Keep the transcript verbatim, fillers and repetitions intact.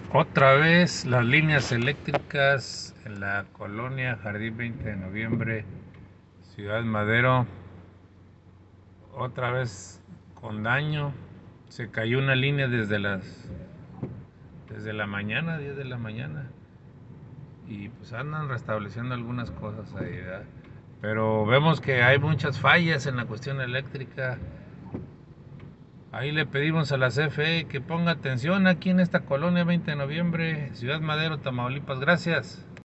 Otra vez las líneas eléctricas en la colonia Jardín veinte de noviembre, Ciudad Madero, otra vez con daño. Se cayó una línea desde las desde la mañana, diez de la mañana. Y pues andan restableciendo algunas cosas ahí, ¿verdad? Pero vemos que hay muchas fallas en la cuestión eléctrica. Ahí le pedimos a la C F E que ponga atención aquí en esta colonia veinte de noviembre, Ciudad Madero, Tamaulipas. Gracias.